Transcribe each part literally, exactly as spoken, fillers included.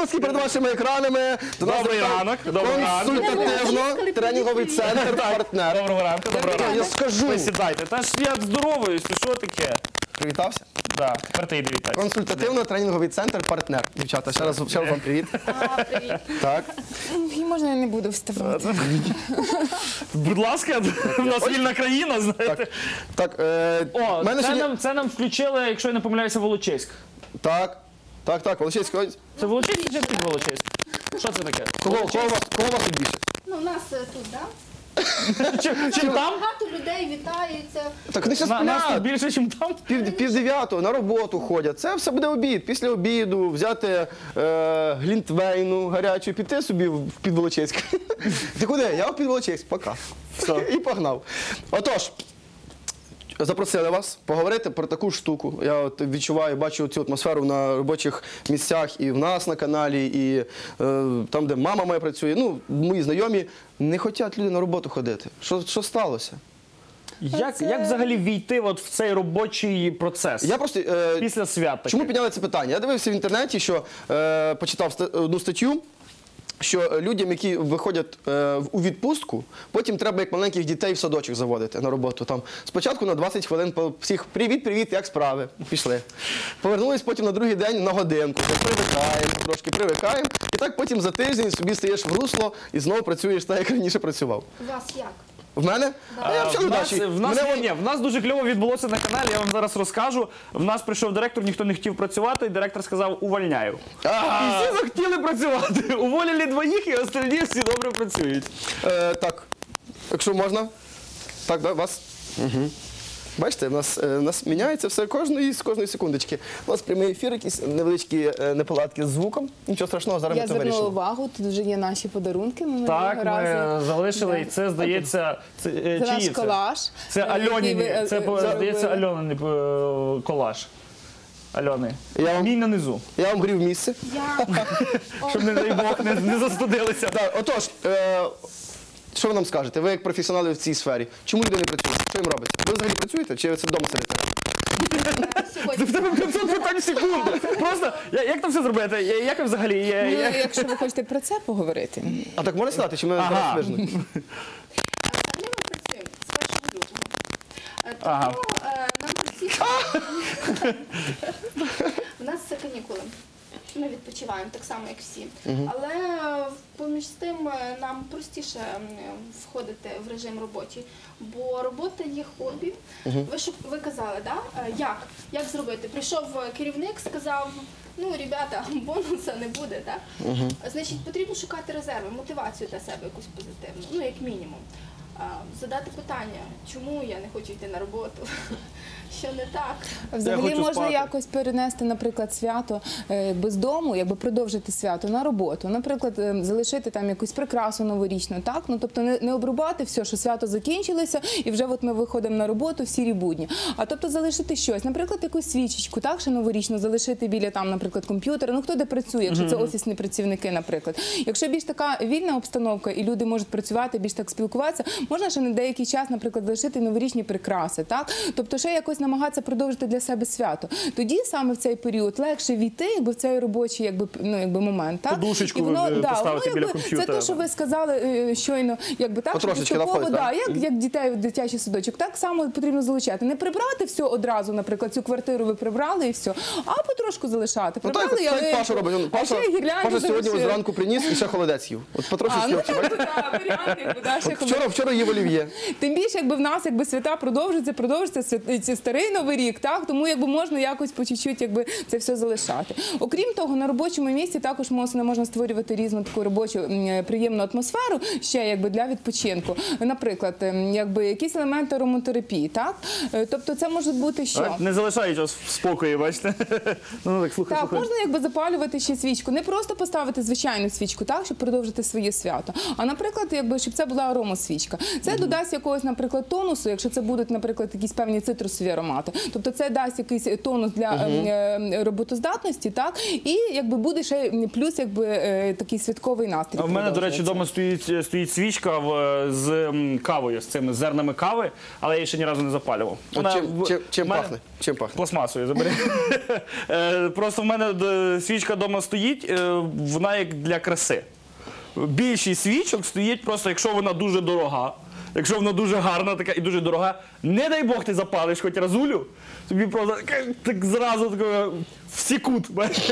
Обласки перед вашими екранами. Добрий ранок, добрий ранок. Консультативно тренінговий центр «Партнер». Доброго ранку, доброго ранку. Я скажу. Ви сідайте. Та ж я здороваюсь, ти що таке? Привітався? Так, тепер ти йди вітайся. Консультативно-тренінговий центр «Партнер». Дівчата, ще раз, ще раз вам привіт. А, привіт. Так. І можна я не буду вставати? Будь ласка, в нас вільна країна, знаєте. Так, е, О, мене це сьогодні- нам, це нам включили, якщо я не помиляюся, Волочиськ. Так, так, так, Волочиськ, ось. Це Волочиськ чи під Волочиськ? Що це таке? Кого, кого, вас, кого вас тут більше? Ну, у нас е, тут, так? Чим, чим там? Багато людей вітаються. Так вони ще На, нас тут сплять. більше, чим там? Пів, пів дев'ятого на роботу ходять. Це все буде обід. Після обіду взяти е, глінтвейну гарячу, піти собі в Підволочиськ. Ти куди? Я в Підволочиськ. Пока. Все. І погнав. Отож, запросили вас поговорити про таку штуку. Я от відчуваю, бачу цю атмосферу на робочих місцях і в нас на каналі, і е, там, де мама моя працює. Ну, мої знайомі не хочуть люди на роботу ходити. Що, що сталося? Як, Це- як взагалі війти от в цей робочий процес Я просто, е, після свят таких? чому підняли це питання? Я дивився в інтернеті, що е, почитав ста- одну статтю, що людям, які виходять е, в- у відпустку, потім треба як маленьких дітей в садочок заводити на роботу. Там спочатку на двадцять хвилин по всіх привіт-привіт, як справи? Пішли. Повернулись потім на другий день на годинку. Так привикаємо, трошки привикаємо. І так потім за тиждень собі стаєш в русло і знову працюєш так, як раніше працював. У вас як? В мене? А я А, взагалі в, нас, удачі. в, нас, Мене ні, ні, в нас дуже кльово відбулося на каналі, я вам зараз розкажу. В нас прийшов директор, ніхто не хотів працювати, і директор сказав, увольняю. Ага. І всі захотіли працювати. Уволили двоїх, і остальні всі добре працюють. Е, так, якщо можна. Так, да, вас. Угу. Бачите, в нас, е, в нас міняється все кожної, з кожної секундочки. У нас прямий ефір, якісь невеличкі е, неполадки з звуком. Нічого страшного, зараз Я ми це звернула вирішимо. увагу, тут вже є наші подарунки. Ми Так, минулого разу. ми залишили, і Да. це, здається, це, е, Це чиї наш колаж. Це Е, який Альоніни, ви, е, це, е, здається, зробили. Альонин е, колаж. Альони. Я вам- Мій на низу, Я вам грів місце. Я... щоб, не дай Бог, не, не застудилися. Так, отож, е, що ви нам скажете? Ви як професіонали в цій сфері. Чому люди не працюють? Що їм робить? Ви взагалі працюєте чи ви це вдома сидите? Сьогодні В тебе п'ятсот питань в секунду. Просто, я- як там все зробити? Я- Як ви взагалі? Я- Ну, я- якщо ви хочете про це поговорити. А так можна сказати, чи ми Ага. зараз вижнуть? взагалі ми працюємо з першого лютого. Е, Тому Ага. е, нам простіше... У нас це канікули. Ми відпочиваємо так само, як всі. Але е, поміж тим е, нам простіше м, входити в режим робочий, бо робота є хобі. Ви ж ви казали, да? Е, як? Як зробити? Прийшов керівник, сказав, ну, ребята, бонуса не буде, так? Значить, потрібно шукати резерви, мотивацію для себе якусь позитивну, ну, як мінімум. А, задати питання, чому я не хочу йти на роботу, що не так. Взагалі хочу можна спати. якось перенести, наприклад, свято е, якби з дому, якби продовжити свято на роботу. Наприклад, е, залишити там якусь прикрасу новорічну, так? Ну, тобто не, не обрубати все, що свято закінчилося, і вже от ми виходимо на роботу в сірі будні. А тобто залишити щось, наприклад, якусь свічечку, так, ще новорічну, залишити біля там, наприклад, комп'ютера. Ну, хто де працює, якщо це офісні працівники, наприклад. Якщо більш така вільна обстановка, і люди можуть працювати, більш так спілкуватися, можна ще на деякий час, наприклад, залишити новорічні прикраси, так? Тобто ще якось намагатися продовжити для себе свято. Тоді саме в цей період легше війти, якби в цей робочий, якби, ну, якби момент, так? Подушечку І воно, ви да, поставити воно, біля якби, комп'ютера. Це те, що ви сказали е, щойно, якби так, Потрошечки що поступово, навходить, да, так? як, як дітей в дитячий садочок, так само потрібно залучати. Не прибрати все одразу, наприклад, цю квартиру ви прибрали і все, а потрошку залишати. Ну так, Прибрали, так ялинку, Паша робить. Он, а Паша, ще гірлянду Паша сьогодні ось залишили. зранку приніс і ще холодець їв. От А, потрошечки. ну, от, бачите? так, варіант, якби, да, ще От вчора, вчора їв олів'є. Тим більше, якби в нас якби свята продовжуються, продовжується свят- ці старий новий рік, так тому якби можна якось по чуть-чуть якби це все залишати. Окрім того, на робочому місці також можна можна створювати різну таку робочу м, приємну атмосферу ще якби для відпочинку. Наприклад, ем, якби якісь елементи ароматерапії, так Е, тобто це може бути що. Так, не залишають вас в спокої, бачите? Ну, так, слухай, Так, слухай. можна якби запалювати ще свічку. Не просто поставити звичайну свічку, так, щоб продовжити своє свято. А, наприклад, якби, щоб це була аромасвічка. Це додасть якогось, наприклад, тонусу, якщо це будуть, наприклад, якісь певні цитрусові аромати. Тобто це дасть якийсь тонус для е, роботоздатності, так? І якби буде ще плюс якби е, такий святковий настрій. А в мене, до речі, продовжується. вдома стоїть, стоїть свічка в, з м, кавою, з цими зернами кави, але я її ще ні разу не запалював. А чим, в- чим, чим в мене- пахне? Чим пахне? Пластмасою забери. Е, Просто в мене е, свічка вдома стоїть, е, вона як для краси. Більшість свічок стоїть просто, якщо вона дуже дорога, якщо вона дуже гарна така і дуже дорога, не дай Бог ти запалиш хоч разулю, тобі просто так, так зразу такого в секунд.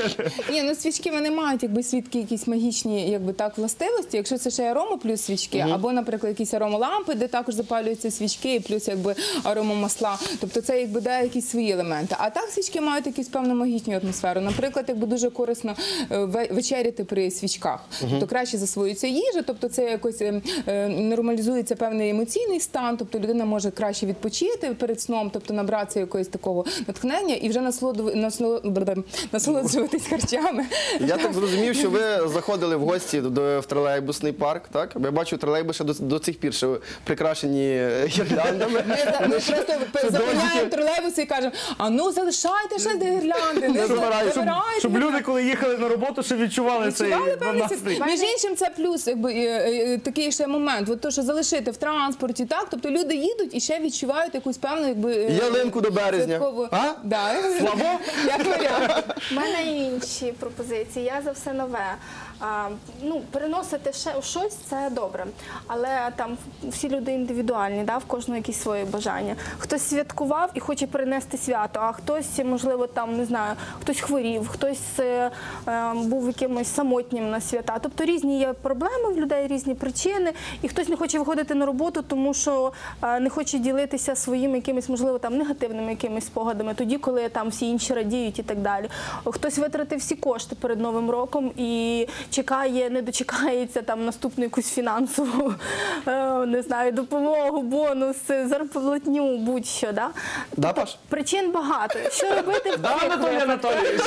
Ні, ну свічки вони мають якби свідки якісь магічні, якби так, властивості. Якщо це ще арома плюс свічки, або, наприклад, якісь аромалампи, де також запалюються свічки, і плюс якби аромамасла. Тобто це якби дає якісь свої елементи. А так свічки мають якусь певну магічну атмосферу. Наприклад, якби дуже корисно е, ве- вечеряти при свічках. Тобто краще засвоюється їжа, тобто це якось е, е, нормалізується певний емоційний стан, тобто людина може краще відпочити перед сном, тобто набратися якогось такого натхнення і вже насолоду- насоло- насолоджуватись харчами. Я так зрозумів, що ви заходили в гості до, в тролейбусний парк, так? Я бачу тролейбуси до, до цих пір, що прикрашені гірляндами. Ми, за- ми просто запиняємо тролейбуси і кажемо, а ну залишайте ще де гірлянди, не забирайте, Щоб, забирайте. щоб люди, коли їхали на роботу, ще відчували цей Відчували певний настрій. світ. Між іншим, це плюс, якби е, е, такий ще момент. От то, що залишити в транспорті, так, тобто люди їдуть і ще відчувають якусь певну, якби е, Ялинку до березня. святкову- А? Да. Слабо? Як варіант. У мене інші пропозиції. Я за все нове. А, ну, переносити ще щось це добре. Але там всі люди індивідуальні, да, в кожного якісь свої бажання. Хтось святкував і хоче перенести свято, а хтось, можливо, там не знаю, хтось хворів, хтось е, е, був якимось самотнім на свята. Тобто різні є проблеми в людей, різні причини, і хтось не хоче виходити на роботу, тому що е, не хоче ділитися своїми якимись, можливо, там негативними якимись спогадами, тоді, коли там всі інші радіють і так далі. Хтось витратив всі кошти перед Новим роком і чекає, не дочекається там наступну якусь фінансову, е, не знаю, допомогу, бонус, зарплатню, будь-що. Да? Да, Паш? Причин багато. Що робити в Да, цих Анатолій випадках? Анатолійович.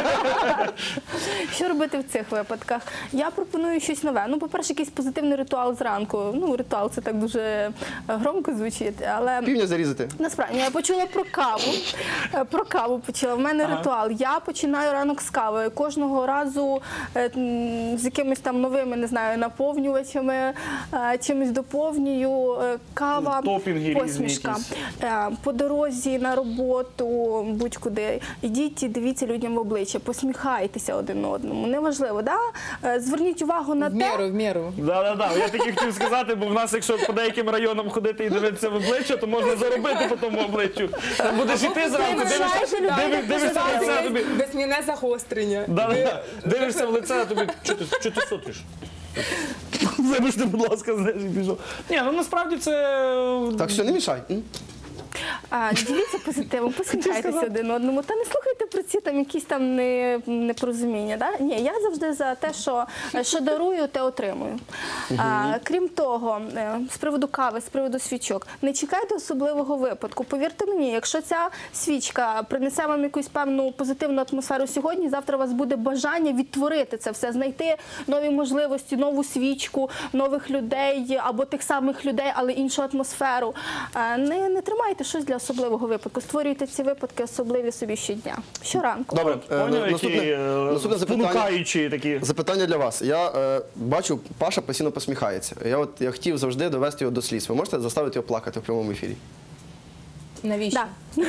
Що робити в цих випадках? Я пропоную щось нове. Ну, по-перше, якийсь позитивний ритуал зранку. Ну, ритуал це так дуже е, громко звучить, але Півня зарізати. насправді я почула про каву. Е, Про каву почула. В мене Ага. ритуал. Я починаю ранок з кави. Кожного разу е, м, з якимись там новими, не знаю, наповнювачами, е, чимось доповнюю. Е, Кава, Топінги різні посмішка. якісь. Е, По дорозі на роботу, будь-куди. Ідіть і дивіться людям в обличчя, посміхайтеся один одному. Неважливо, да? Е, Зверніть увагу на В те. міру, в міру. Да, да, да. Я тільки хотів сказати, бо в нас, якщо по деяким районам ходити і дивитися в обличчя, то можна заробити по тому обличчю. Там будеш іти зранку, дивишся, дивишся, дивишся в лице, тобі. Весняне загострення. Да, да. Дивишся в лице, а тобі що ти, що ти сотриш? Вибачте, будь ласка, знаєш, і пішов. Ні, ну насправді це. Так що не мішай. м? А, діліться позитивом, посміхайтеся один одному. Та не слухайте про ці там якісь там не, непорозуміння. Да? Ні, я завжди за те, що, що дарую, те отримую. А, крім того, е, з приводу кави, з приводу свічок, не чекайте особливого випадку. Повірте мені, якщо ця свічка принесе вам якусь певну позитивну атмосферу сьогодні, завтра у вас буде бажання відтворити це все, знайти нові можливості, нову свічку, нових людей або тих самих людей, але іншу атмосферу. Е, Не, не тримайте щось для особливого випадку. Створюйте ці випадки особливі собі щодня. Щоранку. Добре, е, Поняв, які наступне, е, наступне запитання. спонукаючі такі. Запитання для вас. Я е, бачу, Паша постійно посміхається. Я от я хотів завжди довести його до сліз. Ви можете заставити його плакати в прямому ефірі? Навіщо? Да.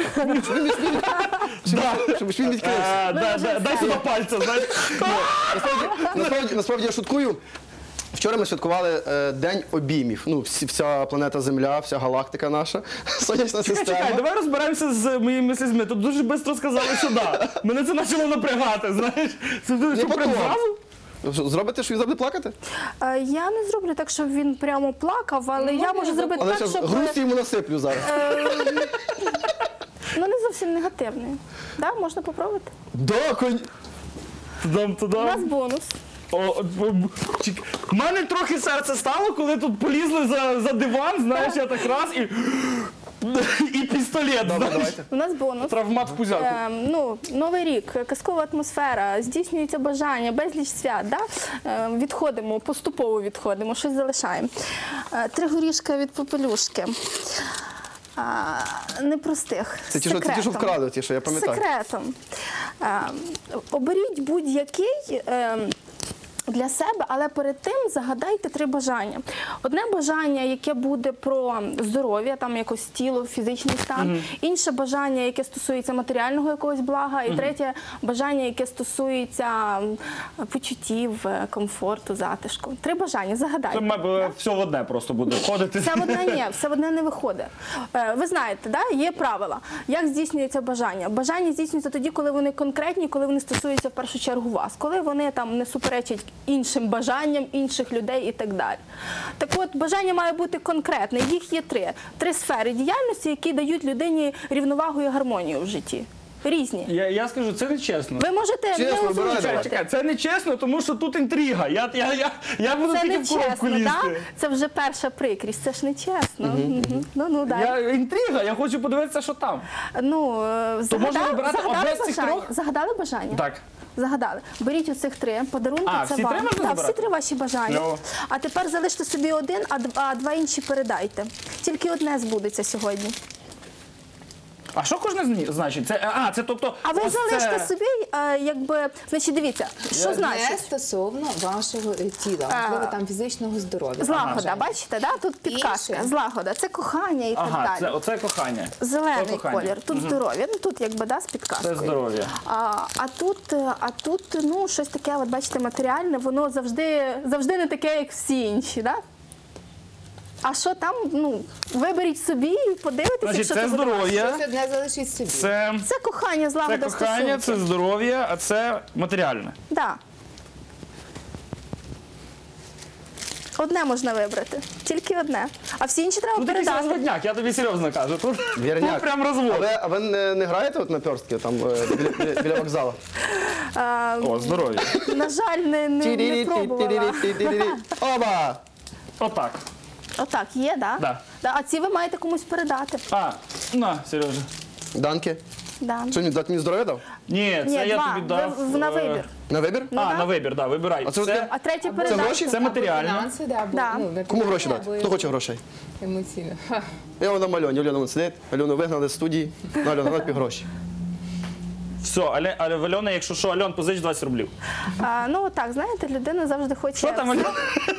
Щоб він відкрився. Е, да, да, Дай сюди пальця, знаєш. Насправді, насправді, насправді я шуткую. Вчора ми святкували е, День обіймів. Ну, всі- вся планета Земля, вся галактика наша, сонячна Чекай, система. чекай, давай розберемося з моїми слізьми. Тут дуже швидко сказали, що да. Мене це почало напрягати, знаєш. Це дуже що прям потом. зразу? Що, зробите, що він завжди плакати? Е, Я не зроблю так, щоб він прямо плакав, але я можу зробити Але так, зараз щоб грусті йому насиплю зараз. е, ну не зовсім негативний. Да? Можна попробувати. Да, конь... Тудам, У нас тудам. бонус. О, о, б- чек- В мене трохи серце стало, коли тут полізли за, за диван, знаєш, я так раз і. І пістолет. Добре, знаєш. давайте. У нас бонус. Травмат в пузяку. Е, ну, Новий рік, казкова атмосфера, здійснюється бажання, безліч свят. Да? Е, відходимо, поступово відходимо, щось залишаємо. Е, три горішка від попелюшки. А, непростих. Це ті, що, це ті, що секретом. вкрали, ті, що я пам'ятаю. Секретом. Е, оберіть будь-який е, для себе, але перед тим загадайте три бажання. Одне бажання, яке буде про здоров'я, там якось тіло, фізичний стан. Mm-hmm. Інше бажання, яке стосується матеріального якогось блага. І mm-hmm. третє бажання, яке стосується почуттів, комфорту, затишку. Три бажання, загадайте. Це мабуть, все в одне просто буде входити. Все в одне ні, все в одне не виходить. Ви знаєте, да, є правила. Як здійснюється бажання? Бажання здійснюються тоді, коли вони конкретні, коли вони стосуються в першу чергу вас. Коли вони там не суперечать іншим бажанням інших людей і так далі. Так от, бажання має бути конкретне. Їх є три. Три сфери діяльності, які дають людині рівновагу і гармонію в житті. Різні. Я, я скажу, це не чесно. Ви можете Чесно, не обирайте. озвучувати. Чекай, це не чесно, тому що тут інтрига. Я, я, я, я буду Це тільки не в коробку чесно, лізти. так? Це вже перша прикрість, це ж не чесно. Мгм. Ну, ну, далі. Я, інтрига, я хочу подивитися, що там. Ну, е, можна загадали, вибирати загадали одне з цих бажання? трьох? Загадали бажання? Так. Загадали. Беріть оцих три подарунки, А, це всі вам. три можна Так, забрати? всі три ваші бажання. Кльово. А тепер залиште собі один, а дв- а два інші передайте. Тільки одне збудеться сьогодні. А що кожне зні- значить? Це, а, це тобто... А ви ось залиште це... собі, е, якби, значить, дивіться, що Не значить? стосовно вашого е, тіла, А. можливо, там фізичного здоров'я. Злагода, Бажання. бачите, да? Тут підказка. Інше. Злагода, це кохання і Ага, так це, далі. оце кохання. Це Зелений кохання. колір, тут здоров'я, ну тут якби да, з Це підказкою. здоров'я. А, а тут, е, а тут, ну, щось таке, от бачите, матеріальне, воно завжди, завжди не таке, як всі інші, да? А що там, ну, виберіть собі і подивитися, Значить, якщо це це буде ваше. здоров'я, Щось одне залишіть собі. це, Це кохання, це злагода, кохання, це стосунки. здоров'я, а це матеріальне. Да. Одне можна вибрати, тільки одне. А всі інші треба Тут якийсь передати. розводняк, я тобі серйозно кажу. Тут, Вірняк. тут прям А розвод. ви, а ви не, не граєте от на перстки там е, біля, біля, біля вокзалу? А, О, здоров'я. на жаль, не, не, не пробувала. Оба! Отак. Отак, є, да? Да. Да, а ці ви маєте комусь передати. А, на, Сережа. Данки. Да. Що, мені дати мені здоров'я дав? Ні, це Ні, я два. тобі дав. Ви- на е, вибір. На вибір? Ну, а, да. на вибір, так, да, вибирай. А це це, А третє Або- передати. гроші? Це матеріально. Або фінанси, да, або, Да. ну, Кому гроші або дати? Хто хоче грошей? Емоційно. Ха. Я вона Альоні. Альона вон сидить. Альону вигнали з студії. Ну, Альона, на гроші. Все, але, але в Альони, якщо що, Альон, позич двадцять рублів. А, ну так, знаєте, людина завжди хоче. Що там, Альон?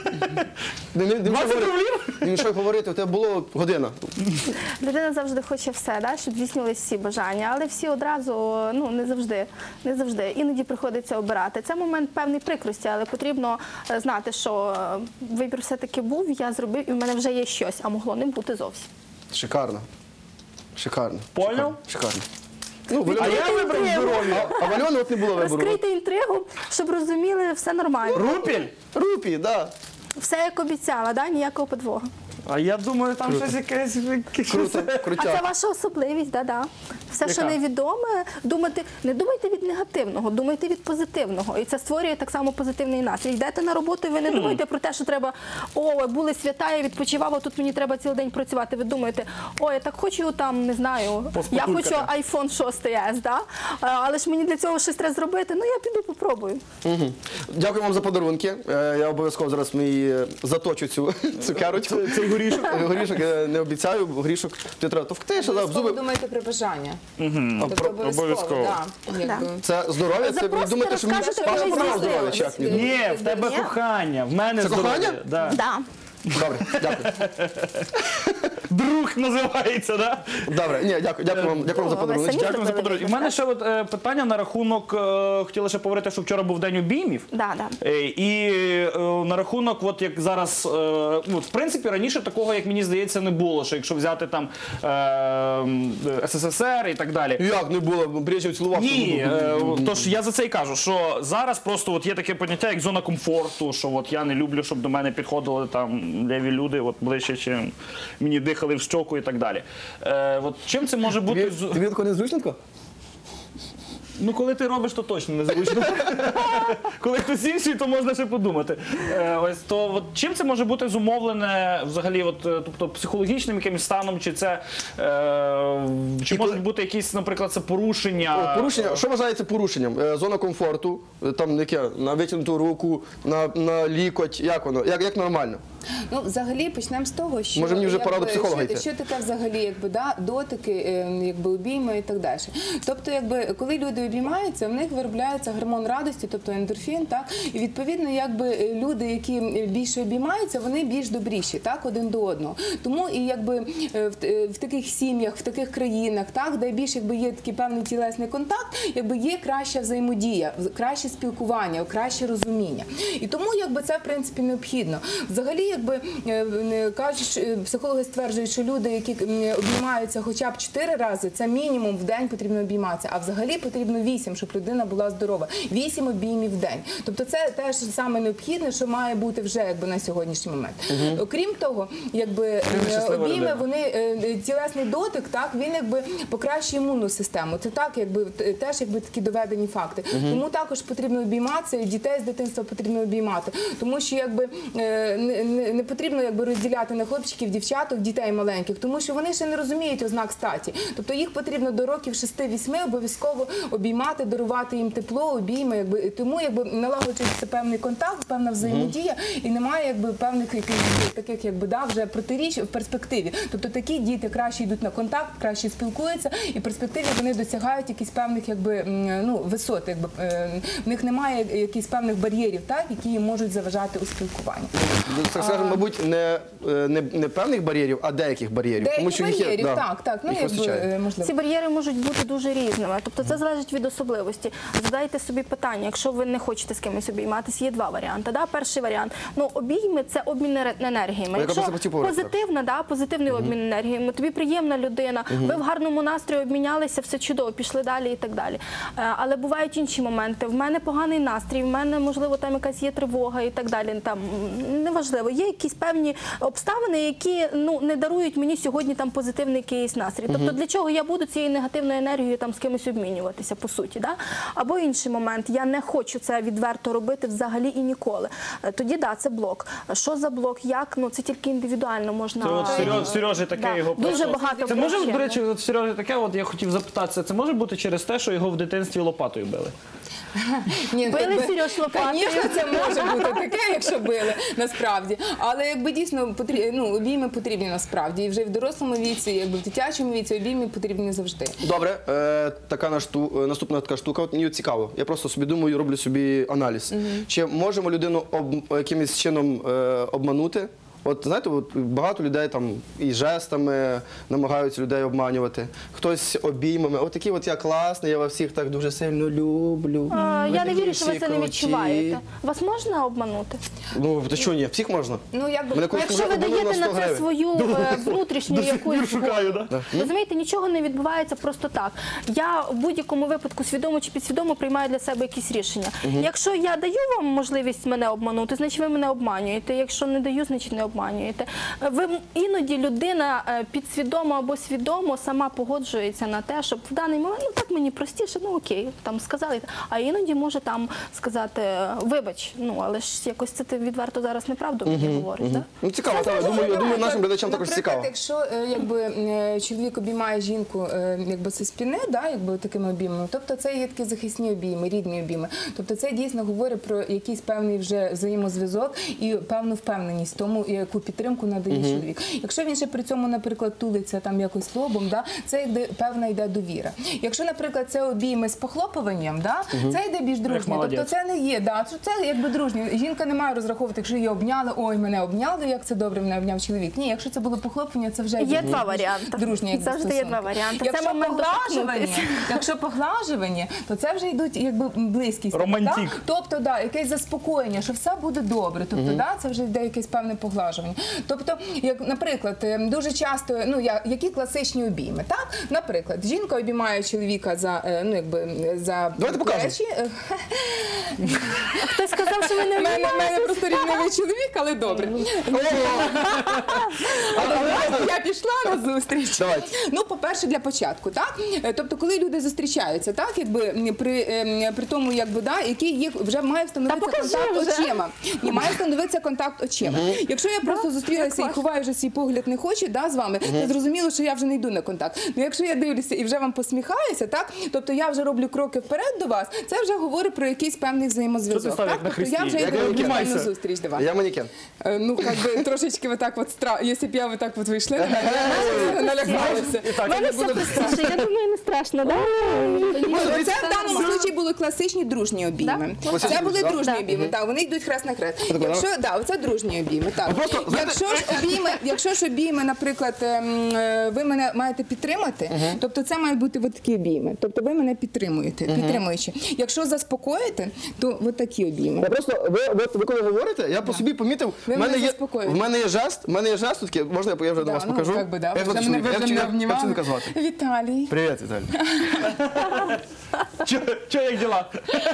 Не, не, не двадцять мішай рублів? говорити. Не мішай говорити, у тебе було година. Людина завжди хоче все, да, щоб здійснювалися всі бажання, але всі одразу ну не завжди, не завжди. Іноді приходиться обирати. Це момент певної прикрості, але потрібно е, знати, що е, вибір все-таки був, я зробив, і в мене вже є щось, а могло не бути зовсім. Шикарно. Шикарно. Поняв? Шикарно. Ну, в А Альони, я вибрав здоров'я. а в Альони от не було вибору. Розкрийте інтригу, щоб розуміли, все нормально. Рупіль? Рупі, да. Все як обіцяла, да? Ніякого подвоху. А я думаю, там щось якесь... якесь- Круто, А це крутяк. ваша особливість, да-да. Все, що Яка? невідоме, думайте, не думайте від негативного, думайте від позитивного. І це створює так само позитивний настрій. Йдете на роботу, і ви не думаєте про те, що треба, о, були свята, я відпочивав, а тут мені треба цілий день працювати. Ви думаєте, о, я так хочу там, не знаю, я Поспокулькати. хочу айфон шість ес, да? А, але ж мені для цього щось треба зробити, ну я піду попробую. Мгм. Дякую вам за подарунки. Е, Я обов'язково зараз мені е, заточу цю цукерочку. Цей горішок. Горішок я не обіцяю, горішок ти треба товкти, що Обов'язково зуби. думайте про бажання. А, Тобто про- обов'язково, обов'язково. да, якби. Це здоров'я? Це ви Запросите, думаєте, що мені розкажете, Паша коли програв здійснили. здоров'я? Чи як мені? Ні, в тебе Ні? кохання, в мене Це здоров'я. кохання? Да. Да. Добре, дякую. Друг називається, да? Добре, ні, дякую, дякую вам, дякую вам за О, ви подарунок. самі Дякую за подарунок. І в мене ще от, е, питання на рахунок, е, хотіла ще поговорити, що вчора був день обіймів. Да, да. Е, І е, на рахунок, от як зараз, е, ну, в принципі, раніше такого, як мені здається, не було, що якщо взяти там е, ес ес ес ер і так далі. Як не було, Брежнєв цілував. Ні, е, тож я за це й кажу, що зараз просто от є таке поняття, як зона комфорту, що от я не люблю, щоб до мене підходили там леві люди, от ближче, чим мені дихали в щоку і так далі. Е, от чим це може бути? Тобі, з- тобі такого незручненько? Ну, коли ти робиш, то точно незручно. Коли хтось інший, то можна ще подумати. Е, ось, то от, чим це може бути зумовлене взагалі, от, е, тобто психологічним якимось станом, чи це е, чи І коли- можуть бути якісь, наприклад, це порушення? Порушення, що вважається порушенням? Е, Зона комфорту, е, там яке, на витягнуту руку, на, на лікоть, як воно, як, як нормально? Ну, взагалі, почнемо з того, що Може, мені вже пора до якби, психолога що, йти? що таке взагалі, якби, да, дотики, е, якби, обійми і так далі. Тобто, якби, коли люди обіймаються, в них виробляється гормон радості, тобто ендорфін, так? І відповідно, якби, люди, які більше обіймаються, вони більш добріші, так, один до одного. Тому і якби е, в, е, в таких сім'ях, в таких країнах, так, де більше якби, є такий певний тілесний контакт, якби, є краща взаємодія, краще спілкування, краще розуміння. І тому, якби, це, в принципі, необхідно. Взагалі, якби е, кажуть, е, психологи стверджують, що люди, які м, обіймаються хоча б чотири рази, це мінімум в день потрібно обійматися, а взагалі потрібно вісім, щоб людина була здорова. Вісім обіймів в день. Тобто це теж саме необхідне, що має бути вже якби на сьогоднішній момент. Окрім того, якби е, щаслива обійми, людина. вони е, тілесний дотик, так він якби покращує імунну систему. Це так, якби т- теж якби такі доведені факти. Тому також потрібно обійматися, і дітей з дитинства потрібно обіймати, тому що якби е, не, не, не потрібно якби розділяти на хлопчиків, дівчаток, дітей маленьких, тому що вони ще не розуміють ознак статі. Тобто їх потрібно до років шести-вісьми обов'язково обіймати, дарувати їм тепло, обійми, якби тому якби налагоджується певний контакт, певна взаємодія, і немає якби певних якихось таких якби да вже протиріч в перспективі. Тобто такі діти краще йдуть на контакт, краще спілкуються, і в перспективі вони досягають якісь певних якби м, ну висот, якби е, в них немає якихось певних бар'єрів, так які їм можуть заважати у спілкуванні. Так скажемо, мабуть, не, е, не, не певних бар'єрів, а деяких бар'єрів. Деякі Тому що їх є, бар'єрів, да, так, так, ну їх якби вистачає. е, можливо. Ці бар'єри можуть бути дуже різними. Тобто це залежить від особливості. Задайте собі питання, якщо ви не хочете з кимось обійматися, є два варіанти. Да? Перший варіант. Ну, обійми – це обмін енергіями. Я Якщо просто хотів поговорити. позитивна, да, позитивний обмін енергіями, тобі приємна людина, ви в гарному настрої обмінялися, все чудово, пішли далі і так далі. Е, Але бувають інші моменти. В мене поганий настрій, в мене, можливо, там якась є тривога і так далі. Там, м, неважливо. Є якісь певні обставини, які ну, не дарують мені сьогодні там позитивний якийсь настрій. Тобто для чого я буду цією негативною енергією там з кимось обмінюватися, по суті. Да? Або інший момент, я не хочу це відверто робити взагалі і ніколи. Е, Тоді, да, це блок. Що за блок, як? Ну, це тільки індивідуально можна... Це от Сереж- Сережі таке Да. його Дуже просто- багато Це може, причин. до речі, от Сережі таке, от я хотів запитатися, це може бути через те, що його в дитинстві лопатою били? Ні, Били якби, Сереж лопатою? Звісно, це може бути таке, якщо били, насправді. Але якби дійсно потрібні, ну, обійми потрібні насправді. І вже в дорослому віці, якби в дитячому віці обійми потрібні завжди. Добре, е, така нашту, е, наступна така штука. От мені цікаво. Я просто собі думаю, роблю собі аналіз. Чи можемо людину об, якимось чином е, обманути? От знаєте, от багато людей там і жестами намагаються людей обманювати. Хтось обіймами. От такі от я класний, я вас всіх так дуже сильно люблю. А, Ви Я не такі вірю, що ви всі це не круті. відчуваєте. Вас можна обманути? Ну, то що ні, всіх можна? Ну, якби, Мене колись Якщо ви обманули даєте на сто це гривень. свою е, внутрішню якусь шукаю, згоду. да? Розумієте, нічого не відбувається просто так. Я в будь-якому випадку свідомо чи підсвідомо приймаю для себе якісь рішення. Якщо я даю вам можливість мене обманути, значить ви мене обманюєте. Якщо не даю, значить не обманюєте. Ви іноді людина е, підсвідомо або свідомо сама погоджується на те, щоб в даний момент, ну так мені простіше, ну окей, там сказали. А іноді може там сказати, вибач, ну але ж якось це ти відверто зараз неправду мені говориш. Да? Ну цікаво, так, я думаю, я думаю, нашим глядачам також Наприклад, цікаво. якщо е, якби е, чоловік обіймає жінку е, якби зі спини, да, якби такими обіймами, тобто це є такі захисні обійми, рідні обійми. Тобто це дійсно говорить про якийсь певний вже взаємозв'язок і певну впевненість в тому, яку підтримку надає чоловік. Якщо він ще при цьому, наприклад, тулиться там якось лобом, да, це йде певна йде довіра. Якщо, наприклад, це обійми з похлопуванням, да, це йде більш дружньо. Тобто молодець. це не є, да, це якби дружньо. Жінка не має розраховувати, якщо її обняли, ой, мене обняли, як це добре, мене обняв чоловік. Ні, якщо це було похлопування, це вже Є більш два варіанти. дружні, якби, Завжди є стосунки. два варіанти. Це Якщо момент поглажування, доторкнутися. якщо поглажування, то це вже йдуть якби близькість. Романтик. Да? Тобто, да, якесь заспокоєння, що все буде добре. Тобто, да, це вже йде якесь певне поглажування. розвантажування. Тобто, як, наприклад, е, дуже часто, ну, я, які класичні обійми, так? Наприклад, жінка обіймає чоловіка за, е, ну, якби, за Давайте покажемо. плечі. Е, Хтось сказав, що ви не У мене, в мене просто рівневий чоловік, але добре. Але я пішла на зустріч. Давайте. Ну, по-перше, для початку, так? Е, Тобто, коли люди зустрічаються, так, якби м, при, е, при тому, якби, да, який їх вже має встановитися покажи контакт вже. очима. Ні, має встановитися контакт очима. Якщо я просто зустрілася і ховаю вже свій погляд не хочу, да, з вами, то зрозуміло, що я вже не йду на контакт. Ну, якщо я дивлюся і вже вам посміхаюся, так, тобто я вже роблю кроки вперед до вас, це вже говорить про якийсь певний Що взаємозв'язок. ти став, Так? як на Тобто Христі? я вже Як йду на на Манекена. нормальну зустріч до вас. Я манекен. Е, Ну, как бы трошечки вот так вот страшно. Если б я вот так вот вийшла, налякалася. У мене все простіше, я думаю, не страшно, так? Це в даному случаї були класичні дружні обійми. Класичні, Це були да? дружні Да. обійми, так, вони йдуть хрест на хрест. Отако, Якщо, да, оце дружні обійми, так. Ну, просто, знаєте- Якщо ж обійми, якщо ж обійми, наприклад, ем, е, ви мене маєте підтримати, тобто це мають бути от такі обійми. Тобто ви мене підтримуєте, підтримуючи. Якщо заспокоїте, то от такі обійми. Я просто, ви, ви, ви коли говорите, я по собі помітив, Ви в мене, мене є, заспокоюєте. в мене є жест, в мене є жест, такий, можна я, я вже до Да, вас ну, покажу? как бы, да, Як ви звати вже мене- чоловіка? ви вже Як мене чоловіка- як чоловіка обнімали. звати? Віталій. Привіт, Віталій. Чого, як діла?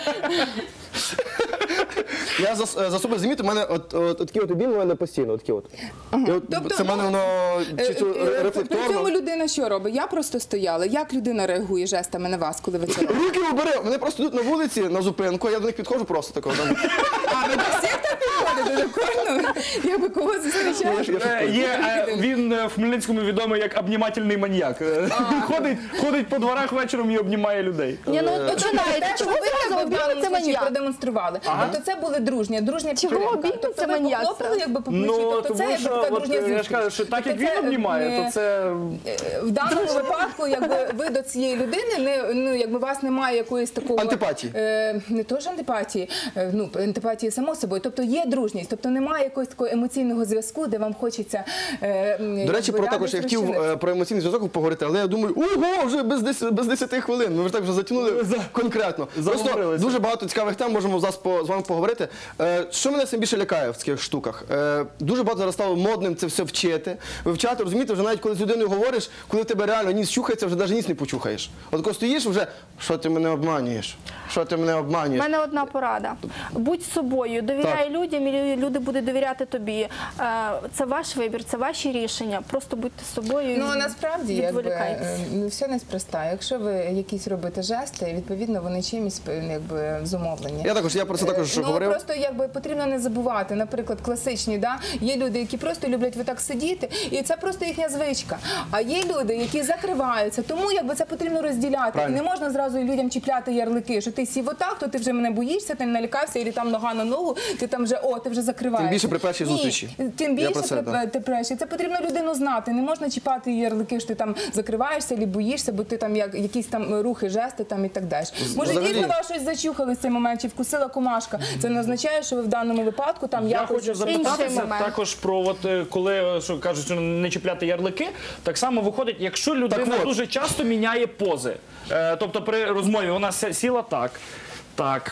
Я за, за собою замітив, у мене от, от, от такі от обійми у мене постійно, от такі от. І от Тобто, це в мене ну, воно Е, чисто е, При рефлекторно. цьому людина що робить? Я просто стояла. Як людина реагує жестами на вас, коли ви це робите? Руки убери, вони просто йдуть на вулиці, на зупинку, а я до них підходжу просто такого. Там. А, ви до всіх так підходите до кожного? Я би кого зустрічаю? Е, Є, е, він е, в Хмельницькому відомий як обнімательний маньяк. Е, Ходить, ходить по дворах вечором і обнімає людей. Ні, ну от Те, починаєте, що чому ви ви якби зразу в даному обійми це случаї маньяк? продемонстрували. Тобто це були дружні, дружня Чого підтримка. обійми Тобто це ви маньяк похлопали зразу? якби по плечі, Ну, тобто це тому якби що, така от, дружня я ж зустріч. кажу, що так як Тобто він це, обнімає, е, то це... В даному випадку, якби ви до цієї людини, не, ну, якби у вас немає якоїсь такого... Антипатії. Е, не то ж антипатії, е, ну, антипатії само собою. Тобто є дружність, тобто немає якогось такого емоційного зв'язку, де вам хочеться... Е, До речі, про також я хотів е, про емоційний зв'язок поговорити, але я думаю, ого, вже без десяти, без десяти хвилин. Ми вже так вже затягнули конкретно. Просто Заговорилися. дуже багато цікавих тем можемо зараз по- з вами поговорити. Е, Що мене найбільше лякає в таких штуках? Е, Дуже багато зараз стало модним це все вчити, вивчати, розумієте, вже навіть коли з людиною говориш, коли в тебе реально ніс чухається, вже навіть ніс не почухаєш. От коли стоїш, вже, що ти мене обманюєш? Що ти мене У обманюєш? мене одна порада. Будь собою, довіряй людям, і люди будуть довіряти тобі. Е, Це ваш вибір, це ваші рішення. Просто будьте собою. Ну, і насправді, якби, відволікайтесь. е, ну, все неспроста. Якщо ви якісь робите жести, відповідно, вони чимось е, якби, зумовлені. Я також, я про це також ну, говорив. Просто якби потрібно не забувати, наприклад, класичні, да? Є люди, які просто люблять ви так сидіти, і це просто їхня звичка. А є люди, які закриваються, тому якби це потрібно розділяти. Правильно. І не можна зразу людям чіпляти ярлики, що ти сів отак, то ти вже мене боїшся, ти не налякався, і там нога на ногу, ти там вже, о, ти вже закриваєшся. Тим більше при першій Ні, зустрічі. Тим Я більше про це, при, да. ти перший. Це потрібно людину знати. Не можна чіпати її ярлики, що ти там закриваєшся або боїшся, бо ти там як якісь там рухи, жести там і так далі. Може, Взагалі- дійсно вас щось зачухали в цей момент, чи вкусила комашка. Це не означає, що ви в даному випадку там Я якось хочу зачухали. Інший запитатися момент. також про от е, коли е, що кажуть, що не чіпляти ярлики. Так само виходить, якщо людина Так от. дуже часто міняє пози. Е, Тобто при розмові вона ся- сіла так, так,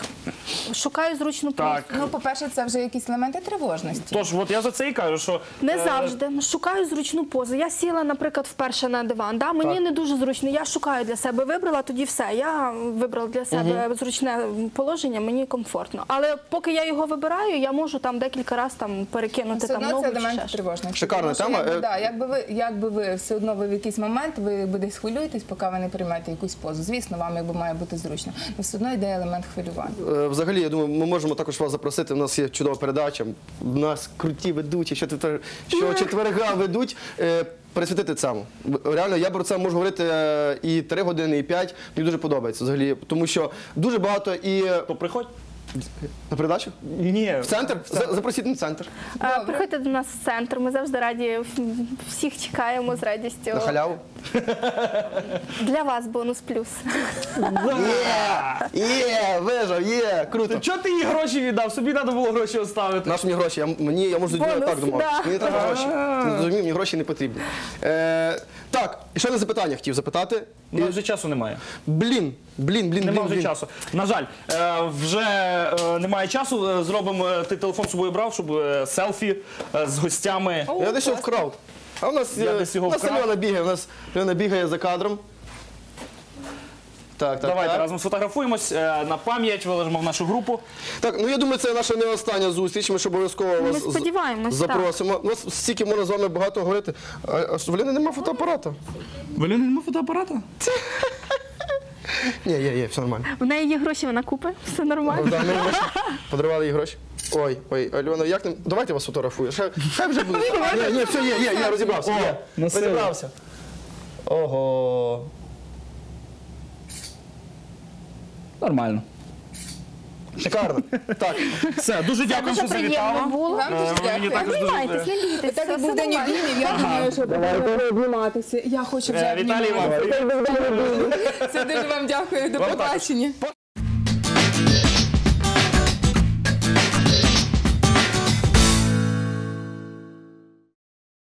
Шукаю зручну так. позу. Ну, по-перше, це вже якісь елементи тривожності. Тож, от я за це і кажу, що Не е, завжди. Шукаю зручну позу. Я сіла, наприклад, вперше на диван. Да? Мені Так. не дуже зручно. Я шукаю для себе. Вибрала, тоді все. Я вибрала для себе зручне положення, мені комфортно. Але поки я його вибираю, я можу там декілька разів там перекинути Все там одно ногу це чи елементи ще щось. тривожності. Шикарна Тому що, тема. Якби, Е, да, якби, ви, якби ви все одно ви в якийсь момент, ви десь хвилюєтесь, поки ви не приймаєте якусь позу. Звісно, вам якби має бути зручно. Але все одно йде елемент хвилювання. Е, Взагалі, я думаю, ми можемо також вас запросити. У нас є чудова передача. У нас круті ведучі, що четвер... що четверга ведуть. Е, Присвятити цьому. Реально, я про це можу говорити е, і три години, і п'ять. Мені дуже подобається взагалі. Тому що дуже багато і то приходь. на передачу. Ні. В центр? За- Запросіть на центр. Е, Приходьте до нас в центр. Ми завжди раді всіх чекаємо з радістю. На халяву. Для вас бонус плюс. Є! Є! Вижав! Є! Круто! Чого ти їй гроші віддав? Собі треба було гроші оставити. Наші мені гроші, я, мені, я можу Бонус, так домовитися. да. Мені не треба гроші. Ти не розумів, мені гроші не потрібні. Е, так, і ще на запитання хотів запитати. У нас вже часу немає. Блін, блін, блін, Нема блін, вже блін. часу. На жаль, е, вже е, немає часу, е, зробимо, е, ти телефон з собою брав, щоб е, селфі е, з гостями. О, Я десь його класно. вкрав. А у нас, Я е, десь його у нас вкрав. Альона бігає, у нас Альона бігає за кадром. Так, так, Давайте так. разом сфотографуємось е, на пам'ять, виложимо в нашу групу. Так, ну я думаю, це наша не остання зустріч. Ми ж обов'язково Ми вас з- сподіваємось, запросимо. У нас стільки можна з вами багато говорити. А, а що, в Альони немає фотоапарата? Валюни, нема фотоапарата? Ні, є, є, все нормально. В неї є гроші, вона купить, все нормально. Ну, да, ми гроші подарували їй гроші. Ой, ой, Альона, як не... Давайте вас фотографую. Ще, хай вже буде. Ні, ні, все, є, є, я розібрався. Є. на силу. Розібрався. Ого. Нормально. Шикарно. Так. Все, дуже дякую, Дуже що приємно завітала. було. Вам дуже Е, мені дякую. також Не дуже... бійтесь, не бійтесь. Так як все був день нормально. обіймів, я думаю, що треба обніматися. Я хочу вже Е, Віталій обніматися. вам. Все, дуже вам дякую. До Вам також. побачення.